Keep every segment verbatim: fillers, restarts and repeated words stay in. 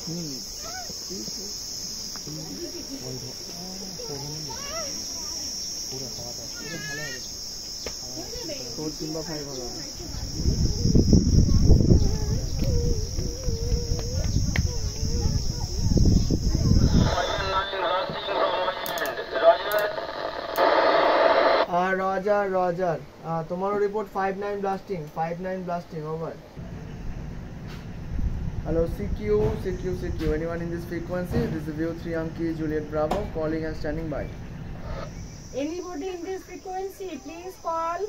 Four किंवा five होगा। Roger, Roger. Uh, tomorrow report five nine blasting. five nine blasting. Over. Hello, C Q, C Q, C Q. Anyone in this frequency? This is View three Yankee Juliet Bravo calling and standing by. Anybody in this frequency, please call.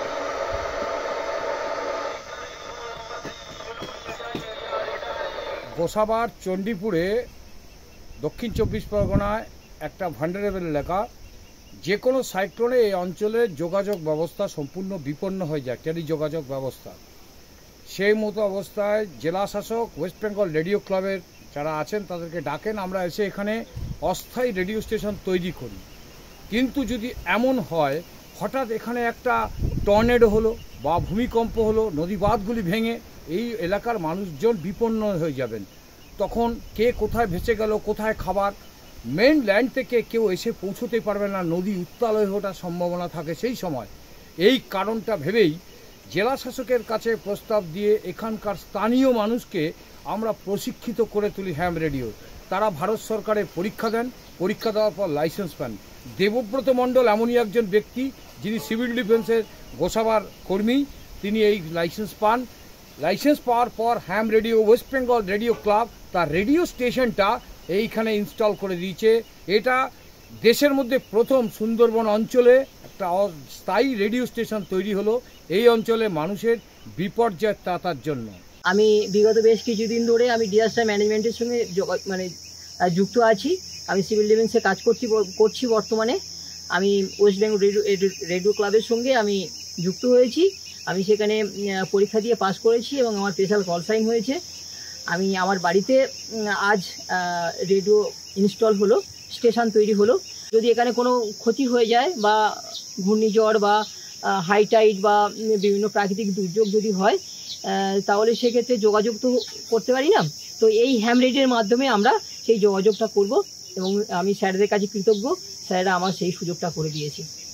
গোসাবার চণ্ডীপুরে দক্ষিণ চব্বিশ পরগনায় একটা ভান্ডারেবল এলাকা। যে কোনো সাইক্লোনে এই অঞ্চলের যোগাযোগ ব্যবস্থা সম্পূর্ণ বিপন্ন হয়ে যায়, টেলি যোগাযোগ ব্যবস্থা। সেই মতো অবস্থায় জেলা শাসক ওয়েস্ট বেঙ্গল রেডিও ক্লাবের যারা আছেন তাদেরকে ডাকেন, আমরা এসে এখানে অস্থায়ী রেডিও স্টেশন তৈরি করি। কিন্তু যদি এমন হয় হঠাৎ এখানে একটা টর্নেডো হলো বা ভূমিকম্প হলো, নদী বাঁধগুলি ভেঙে এই এলাকার মানুষজন বিপন্ন হয়ে যাবেন, তখন কে কোথায় ভেসে গেল, কোথায় খাবার, মেইন ল্যান্ড থেকে কেউ এসে পৌঁছতে পারবে না, নদী উত্তাল হয়ে ওঠার সম্ভাবনা থাকে সেই সময়। এই কারণটা ভেবেই জেলা শাসকের কাছে প্রস্তাব দিয়ে এখানকার স্থানীয় মানুষকে আমরা প্রশিক্ষিত করে তুলি হ্যাম রেডিও। তারা ভারত সরকারের পরীক্ষা দেন, পরীক্ষা দেওয়ার পর লাইসেন্স পান। দেবব্রত মণ্ডল এমনই একজন ব্যক্তি যিনি সিভিল ডিফেন্সের গোসাবার কর্মী, তিনি এই লাইসেন্স পান। লাইসেন্স পাওয়ার পর ham radio West Bengal radio club তার রেডিও স্টেশনটা এইখানে ইনস্টল করে দিয়েছে। এটা দেশের মধ্যে প্রথম সুন্দরবন অঞ্চলে একটা স্থায়ী রেডিও স্টেশন তৈরি হলো এই অঞ্চলে মানুষের বিপর্যয় তাতার জন্য। আমি বিগত বেশ কিছুদিন ধরে আমি ডিজাস্টার ম্যানেজমেন্টের সঙ্গে মানে যুক্ত আছি। আমি সিভিল ডিফেন্সে কাজ করছি করছি বর্তমানে। আমি ওয়েস্ট বেঙ্গল রেডিও রেডিও ক্লাবের সঙ্গে আমি যুক্ত হয়েছি। আমি সেখানে পরীক্ষা দিয়ে পাস করেছি এবং আমার স্পেশাল কল সাইন হয়েছে। আমি আমার বাড়িতে আজ রেডিও ইনস্টল হলো, স্টেশন তৈরি হলো। যদি এখানে কোনো ক্ষতি হয়ে যায় বা ঘূর্ণিঝড় বা হাই টাইড বা বিভিন্ন প্রাকৃতিক দুর্যোগ যদি হয় তাহলে সেক্ষেত্রে যোগাযোগ তো করতে পারি না। তো এই হ্যাম রেডিওর মাধ্যমে আমরা সেই যোগাযোগটা করব এবং আমি স্যারদের কাছে কৃতজ্ঞ, স্যারেরা আমার সেই সুযোগটা করে দিয়েছে।